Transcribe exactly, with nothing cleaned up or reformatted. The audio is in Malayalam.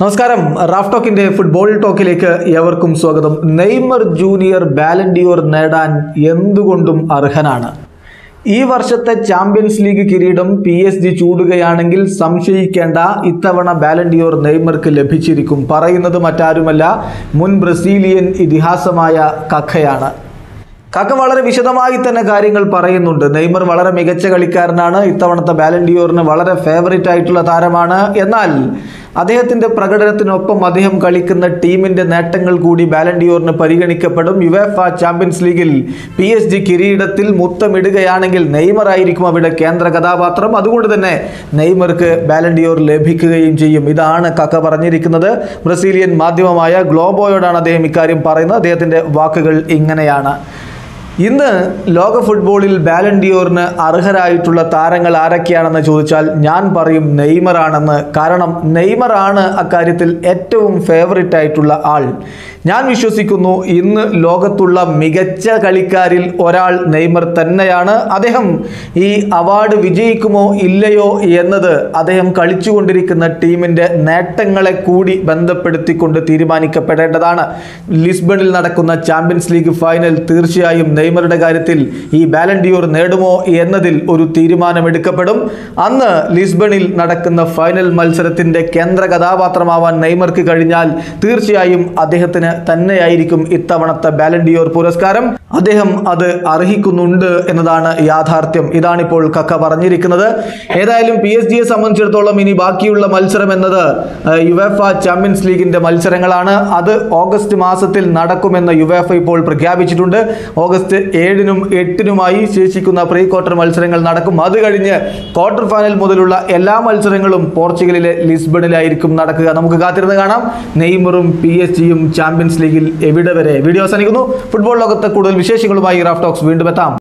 നമസ്കാരം. റാഫ് ടോക്കിന്റെ ഫുട്ബോൾ ടോക്കിലേക്ക് ഏവർക്കും സ്വാഗതം. നെയ്മർ ജൂനിയർ ബാലൻ ഡിയോർ നേടാൻ എന്തുകൊണ്ടും അർഹനാണ്. ഈ വർഷത്തെ ചാമ്പ്യൻസ് ലീഗ് കിരീടം പി എസ് ജി ചൂടുകയാണെങ്കിൽ സംശയിക്കേണ്ട, ഇത്തവണ ബാലൻ ഡിയോർ നെയ്മർക്ക് ലഭിച്ചിരിക്കും. പറയുന്നത് മറ്റാരുമല്ല, മുൻ ബ്രസീലിയൻ ഇതിഹാസമായ കക്കയാണ്. കക്ക വളരെ വിശദമായി തന്നെ കാര്യങ്ങൾ പറയുന്നുണ്ട്. നെയ്മർ വളരെ മികച്ച കളിക്കാരനാണ്, ഇത്തവണത്തെ ബാലൻ ഡിയോറിന് വളരെ ഫേവറേറ്റ് ആയിട്ടുള്ള താരമാണ്. എന്നാൽ അദ്ദേഹത്തിൻ്റെ പ്രകടനത്തിനൊപ്പം അദ്ദേഹം കളിക്കുന്ന ടീമിൻ്റെ നേട്ടങ്ങൾ കൂടി ബാലൻ ഡിയോറിന് പരിഗണിക്കപ്പെടും. യുവേഫ ചാമ്പ്യൻസ് ലീഗിൽ പി എസ് ജി കിരീടത്തിൽ മുത്തമിടുകയാണെങ്കിൽ നെയ്മർ ആയിരിക്കും അവിടെ കേന്ദ്ര കഥാപാത്രം. അതുകൊണ്ട് തന്നെ നെയ്മർക്ക് ബാലൻ ഡിയോർ ലഭിക്കുകയും ചെയ്യും. ഇതാണ് കക്ക പറഞ്ഞിരിക്കുന്നത്. ബ്രസീലിയൻ മാധ്യമമായ ഗ്ലോബോയോടാണ് അദ്ദേഹം ഇക്കാര്യം പറയുന്നത്. അദ്ദേഹത്തിൻ്റെ വാക്കുകൾ ഇങ്ങനെയാണ്: ഇന്ന് ലോക ഫുട്ബോളിൽ ബാലൻ ഡിയോറിന് അർഹരായിട്ടുള്ള താരങ്ങൾ ആരൊക്കെയാണെന്ന് ചോദിച്ചാൽ ഞാൻ പറയും നെയ്മറാണെന്ന്. കാരണം നെയ്മറാണ് അക്കാര്യത്തിൽ ഏറ്റവും ഫേവറേറ്റ് ആയിട്ടുള്ള ആൾ. ഞാൻ വിശ്വസിക്കുന്നു ഇന്ന് ലോകത്തുള്ള മികച്ച കളിക്കാരിൽ ഒരാൾ നെയ്മർ തന്നെയാണ്. അദ്ദേഹം ഈ അവാർഡ് വിജയിക്കുമോ ഇല്ലയോ എന്നത് അദ്ദേഹം കളിച്ചുകൊണ്ടിരിക്കുന്ന ടീമിൻ്റെ നേട്ടങ്ങളെ കൂടി ബന്ധപ്പെടുത്തിക്കൊണ്ട് തീരുമാനിക്കപ്പെടേണ്ടതാണ്. ലിസ്ബണിൽ നടക്കുന്ന ചാമ്പ്യൻസ് ലീഗ് ഫൈനൽ തീർച്ചയായും നെയ്മറുടെ കാര്യത്തിൽ ഈ ബാലൻ ഡിയോർ നേടുമോ എന്നതിൽ ഒരു തീരുമാനമെടുക്കപ്പെടും. അന്ന് ലിസ്ബണിൽ നടക്കുന്ന ഫൈനൽ മത്സരത്തിൻ്റെ കേന്ദ്ര കഥാപാത്രമാവാൻ നെയ്മർക്ക് കഴിഞ്ഞാൽ തീർച്ചയായും അദ്ദേഹത്തിന് തന്നെയായിരിക്കും ഇത്തവണത്തെ ബാലൻ ഡിയോർ പുരസ്കാരം. അദ്ദേഹം അത് അർഹിക്കുന്നുണ്ട് എന്നതാണ് യാഥാർത്ഥ്യം. ഇതാണിപ്പോൾ കക്ക പറഞ്ഞിരിക്കുന്നത്. ഏതായാലും പി എസ് ജിയെ സംബന്ധിച്ചിടത്തോളം ഇനി ബാക്കിയുള്ള മത്സരം എന്നത് യുവേഫ ചാമ്പ്യൻസ് ലീഗിന്റെ മത്സരങ്ങളാണ്. അത് ഓഗസ്റ്റ് മാസത്തിൽ നടക്കുമെന്ന് യുവേഫ ഇപ്പോൾ പ്രഖ്യാപിച്ചിട്ടുണ്ട്. ഓഗസ്റ്റ് ഏഴിനും എട്ടിനുമായി ശേഷിക്കുന്ന പ്രീ ക്വാർട്ടർ മത്സരങ്ങൾ നടക്കും. അത് കഴിഞ്ഞ് ക്വാർട്ടർ ഫൈനൽ മുതലുള്ള എല്ലാ മത്സരങ്ങളും പോർച്ചുഗലിലെ ലിസ്ബണിലായിരിക്കും നടക്കുക. നമുക്ക് കാത്തിരുന്ന് കാണാം നെയ്മറും പി എസ് ജിയും ചാമ്പ്യൻസ് ലീഗിൽ എവിടെ വരെ. വീഡിയോ അവസാനിക്കുന്നു. ഫുട്ബോൾ ലോകത്തെ കൂടുതൽ വിശേഷങ്ങളുമായി റാഫ് ടോക്സ് വീണ്ടും എത്താം.